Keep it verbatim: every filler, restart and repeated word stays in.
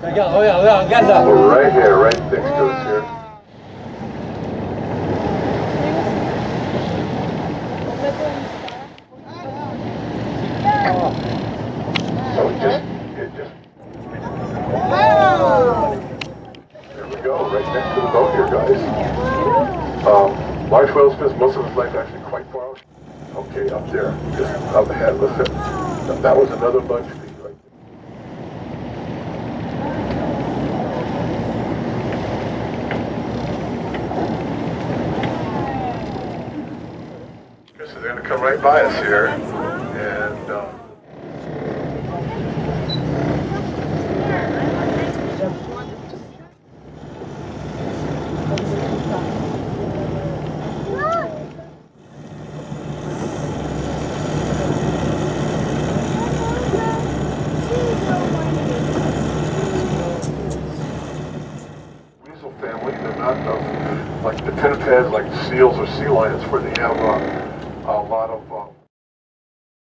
Regarde, regarde, regarde, regarde là. We're right here, right next to us here. So it just, it just. There we go, right next to the boat here, guys. Um, large whales fish most of his life actually quite far out. Okay, up there, just up ahead. Listen, that was another bunch of these right there. So they're going to come right by us here, and. Uh, family, they're not uh, like the pinnipeds, like seals or sea lions, where they have uh, a lot of uh,